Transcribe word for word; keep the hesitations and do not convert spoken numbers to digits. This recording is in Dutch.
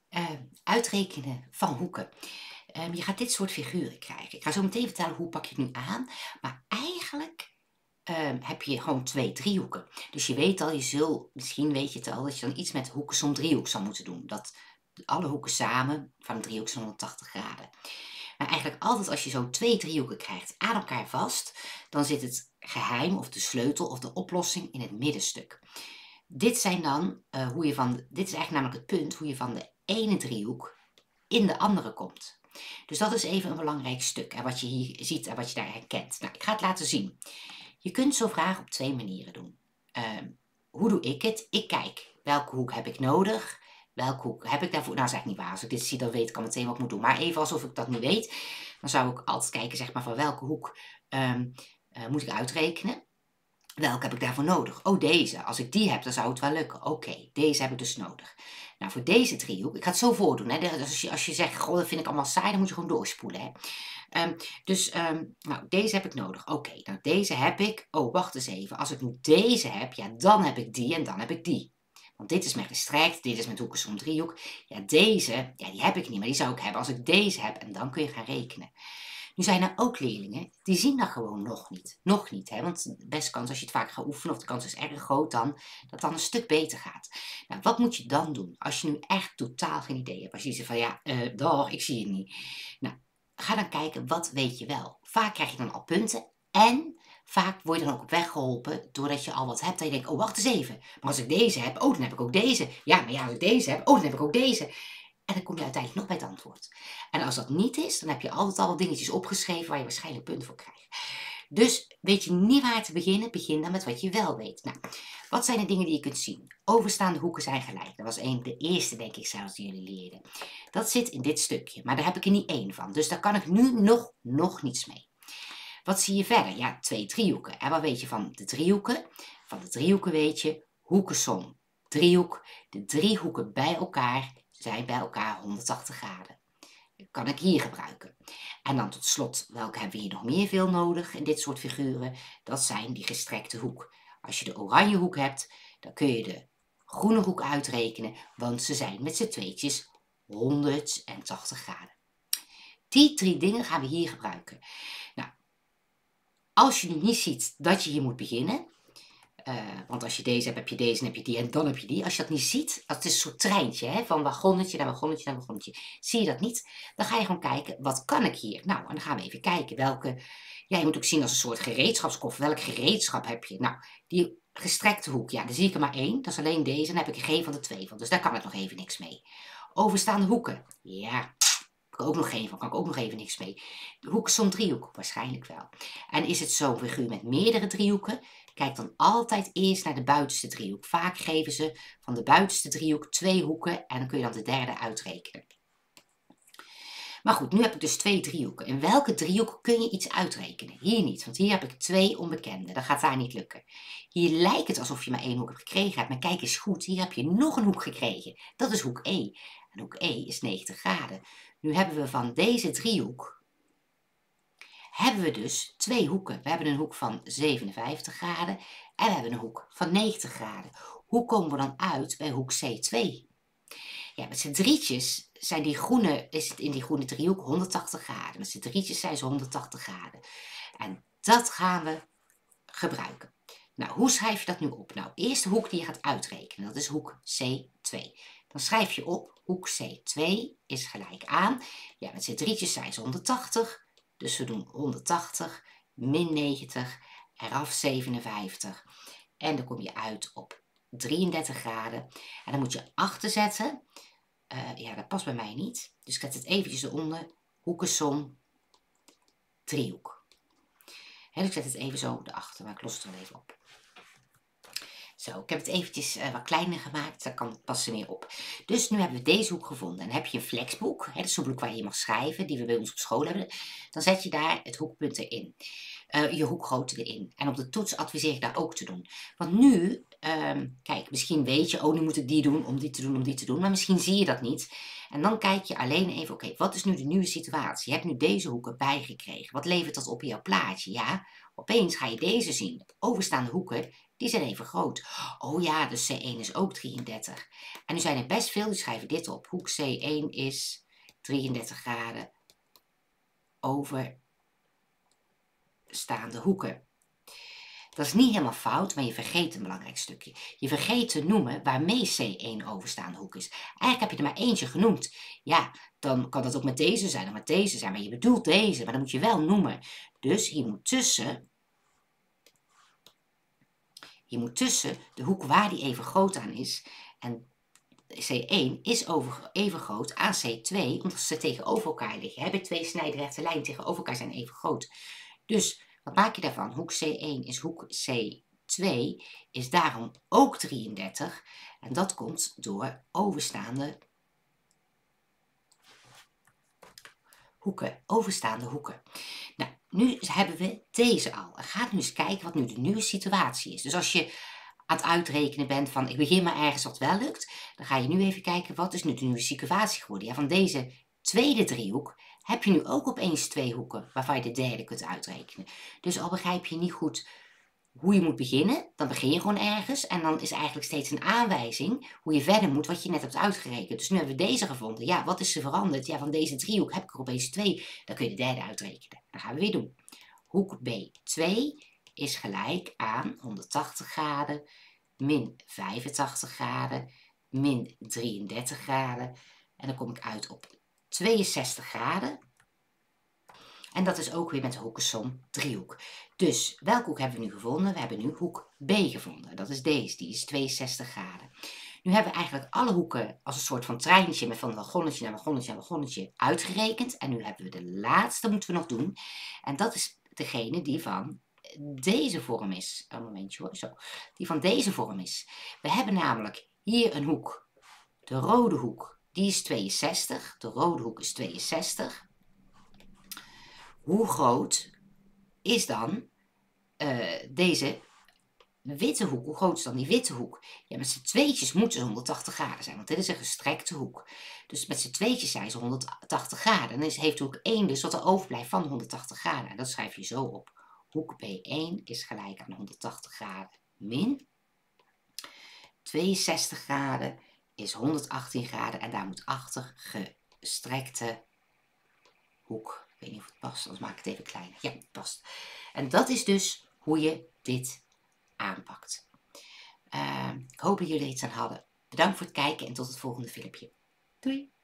uh, uitrekenen van hoeken. Um, je gaat dit soort figuren krijgen. Ik ga zo meteen vertellen hoe pak je het nu aan. Maar eigenlijk um, heb je gewoon twee driehoeken. Dus je weet al, je zult, misschien weet je het al, dat je dan iets met hoekensom driehoek zal moeten doen. Dat alle hoeken samen van een driehoek zijn honderdtachtig graden. Maar eigenlijk altijd als je zo twee driehoeken krijgt aan elkaar vast, dan zit het geheim of de sleutel of de oplossing in het middenstuk. Dit zijn dan uh, hoe je van, dit is eigenlijk namelijk het punt hoe je van de ene driehoek in de andere komt. Dus dat is even een belangrijk stuk en wat je hier ziet en wat je daar herkent. Nou, ik ga het laten zien. Je kunt zo'n vraag op twee manieren doen. Uh, hoe doe ik het? Ik kijk, welke hoek heb ik nodig? Welke hoek heb ik daarvoor? Nou, dat is eigenlijk niet waar. Als ik dit zie, dan weet ik al meteen wat ik moet doen. Maar even alsof ik dat niet weet, dan zou ik altijd kijken, zeg maar, van welke hoek um, uh, moet ik uitrekenen. Welke heb ik daarvoor nodig? Oh, deze. Als ik die heb, dan zou het wel lukken. Oké, okay, deze heb ik dus nodig. Nou, voor deze driehoek, ik ga het zo voordoen. Hè. Dus als je, als je zegt, goh, dat vind ik allemaal saai, dan moet je gewoon doorspoelen. Hè. Um, dus, um, nou, deze heb ik nodig. Oké, okay, nou, deze heb ik. Oh, wacht eens even. Als ik nu deze heb, ja, dan heb ik die en dan heb ik die. Want dit is met gestrekt, dit is met hoekensom driehoek. Ja, deze, ja, die heb ik niet, maar die zou ik hebben als ik deze heb. En dan kun je gaan rekenen. Nu zijn er ook leerlingen, die zien dat gewoon nog niet. Nog niet, hè? Want de beste kans als je het vaak gaat oefenen, of de kans is erg groot dan, dat het dan een stuk beter gaat. Nou, wat moet je dan doen als je nu echt totaal geen idee hebt? Als je zegt van ja, uh, dag, ik zie het niet. Nou, ga dan kijken, wat weet je wel? Vaak krijg je dan al punten en vaak word je dan ook op weg geholpen doordat je al wat hebt. En je denkt, oh wacht eens even, maar als ik deze heb, oh dan heb ik ook deze. Ja, maar ja, als ik deze heb, oh dan heb ik ook deze. En dan kom je uiteindelijk nog bij het antwoord. En als dat niet is, dan heb je altijd al wat dingetjes opgeschreven waar je waarschijnlijk punten voor krijgt. Dus weet je niet waar te beginnen, begin dan met wat je wel weet. Nou, wat zijn de dingen die je kunt zien? Overstaande hoeken zijn gelijk. Dat was een de eerste, denk ik zelfs, die jullie leerden. Dat zit in dit stukje, maar daar heb ik er niet één van. Dus daar kan ik nu nog, nog niets mee. Wat zie je verder? Ja, twee driehoeken. En wat weet je van de driehoeken? Van de driehoeken weet je hoekensom driehoek. De drie hoeken bij elkaar zijn bij elkaar honderdtachtig graden. Dat kan ik hier gebruiken. En dan tot slot, welke hebben we hier nog meer veel nodig in dit soort figuren? Dat zijn die gestrekte hoek. Als je de oranje hoek hebt, dan kun je de groene hoek uitrekenen, want ze zijn met z'n tweetjes honderdtachtig graden. Die drie dingen gaan we hier gebruiken. Nou, als je nu niet ziet dat je hier moet beginnen, Uh, want als je deze hebt, heb je deze en heb je die en dan heb je die. Als je dat niet ziet, het is een soort treintje, hè, van wagonnetje naar wagonnetje naar wagonnetje. Zie je dat niet, dan ga je gewoon kijken, wat kan ik hier? Nou, en dan gaan we even kijken welke, ja, je moet ook zien als een soort gereedschapskoffer. Welk gereedschap heb je? Nou, die gestrekte hoek, ja, daar zie ik er maar één. Dat is alleen deze en dan heb ik er geen van de twee van. Dus daar kan ik nog even niks mee. Overstaande hoeken, ja, heb ik ook nog geen van, kan ik ook nog even niks mee. De hoekensom driehoek, waarschijnlijk wel. En is het zo'n figuur met meerdere driehoeken? Kijk dan altijd eerst naar de buitenste driehoek. Vaak geven ze van de buitenste driehoek twee hoeken en dan kun je dan de derde uitrekenen. Maar goed, nu heb ik dus twee driehoeken. In welke driehoek kun je iets uitrekenen? Hier niet, want hier heb ik twee onbekende. Dat gaat daar niet lukken. Hier lijkt het alsof je maar één hoek hebt gekregen hebt, maar kijk eens goed. Hier heb je nog een hoek gekregen. Dat is hoek E. En hoek E is negentig graden. Nu hebben we van deze driehoek hebben we dus twee hoeken. We hebben een hoek van zevenenvijftig graden en we hebben een hoek van negentig graden. Hoe komen we dan uit bij hoek C twee? Ja, met z'n drietjes zijn die groene, is het in die groene driehoek honderdtachtig graden. Met z'n drietjes zijn ze honderdtachtig graden. En dat gaan we gebruiken. Nou, hoe schrijf je dat nu op? Nou, eerste hoek die je gaat uitrekenen, dat is hoek C twee. Dan schrijf je op, hoek C twee is gelijk aan, ja, met z'n drietjes zijn ze honderdtachtig. Dus we doen honderdtachtig min negentig, eraf zevenenvijftig. En dan kom je uit op drieëndertig graden. En dan moet je achter zetten. Uh, ja, dat past bij mij niet. Dus ik zet het eventjes eronder. Hoekensom driehoek. En ik zet het even zo erachter, maar ik los het er even op. Zo, ik heb het eventjes uh, wat kleiner gemaakt, daar kan het passen meer op. Dus nu hebben we deze hoek gevonden. En heb je een flexboek, hè, dat is zo'n boek waar je mag schrijven, die we bij ons op school hebben. Dan zet je daar het hoekpunt erin. Uh, je hoekgrootte erin. En op de toets adviseer ik daar ook te doen. Want nu, um, kijk, misschien weet je, oh nu moet ik die doen, om die te doen, om die te doen. Maar misschien zie je dat niet. En dan kijk je alleen even, oké, okay, wat is nu de nieuwe situatie? Je hebt nu deze hoeken bijgekregen. Wat levert dat op in jouw plaatje? Ja, opeens ga je deze zien. De overstaande hoeken, Die zijn even groot. Oh ja, dus C één is ook drieëndertig. En nu zijn er best veel, die schrijven dit op. Hoek C één is drieëndertig graden overstaande hoeken. Dat is niet helemaal fout, maar je vergeet een belangrijk stukje. Je vergeet te noemen waarmee C één overstaande hoek is. Eigenlijk heb je er maar eentje genoemd. Ja, dan kan dat ook met deze zijn of met deze zijn, maar je bedoelt deze, maar dan moet je wel noemen. Dus hier moet tussen, hier moet tussen de hoek waar die even groot aan is en C één is over, even groot aan C twee, omdat ze tegenover elkaar liggen. Hebben twee snijrechte lijnen tegenover elkaar zijn even groot. Dus wat maak je daarvan? Hoek C één is hoek C twee, is daarom ook drieëndertig. En dat komt door overstaande hoeken. Overstaande hoeken. Nou, nu hebben we deze al. En ga nu eens kijken wat nu de nieuwe situatie is. Dus als je aan het uitrekenen bent van ik begin maar ergens wat wel lukt, dan ga je nu even kijken wat is nu de nieuwe situatie geworden. Ja, van deze tweede driehoek heb je nu ook opeens twee hoeken waarvan je de derde kunt uitrekenen. Dus al begrijp je niet goed hoe je moet beginnen, dan begin je gewoon ergens en dan is eigenlijk steeds een aanwijzing hoe je verder moet wat je net hebt uitgerekend. Dus nu hebben we deze gevonden. Ja, wat is er veranderd? Ja, van deze driehoek heb ik er opeens twee. Dan kun je de derde uitrekenen. Dat gaan we weer doen. Hoek B twee is gelijk aan honderdtachtig graden min vijfentachtig graden min drieëndertig graden. En dan kom ik uit op tweeënzestig graden. En dat is ook weer met de hoekensom driehoek. Dus welke hoek hebben we nu gevonden? We hebben nu hoek B gevonden. Dat is deze, die is tweeënzestig graden. Nu hebben we eigenlijk alle hoeken als een soort van treintje met van wagonnetje naar wagonnetje naar wagonnetje uitgerekend. En nu hebben we de laatste moeten we nog doen. En dat is degene die van deze vorm is. Een momentje hoor, zo. Die van deze vorm is. We hebben namelijk hier een hoek. De rode hoek, die is tweeënzestig. De rode hoek is tweeënzestig. Hoe groot is dan uh, deze witte hoek? Hoe groot is dan die witte hoek? Ja, met z'n tweetjes moeten ze honderdtachtig graden zijn, want dit is een gestrekte hoek. Dus met z'n tweetjes zijn ze honderdtachtig graden. En dan heeft hoek één dus wat er overblijft van honderdtachtig graden. En dat schrijf je zo op. Hoek B één is gelijk aan honderdtachtig graden min tweeënzestig graden is honderdachttien graden. En daar moet achter gestrekte hoek. Ik weet niet of het past, anders maak ik het even kleiner. Ja, het past. En dat is dus hoe je dit aanpakt. Uh, ik hoop dat jullie er iets aan hadden. Bedankt voor het kijken en tot het volgende filmpje. Doei!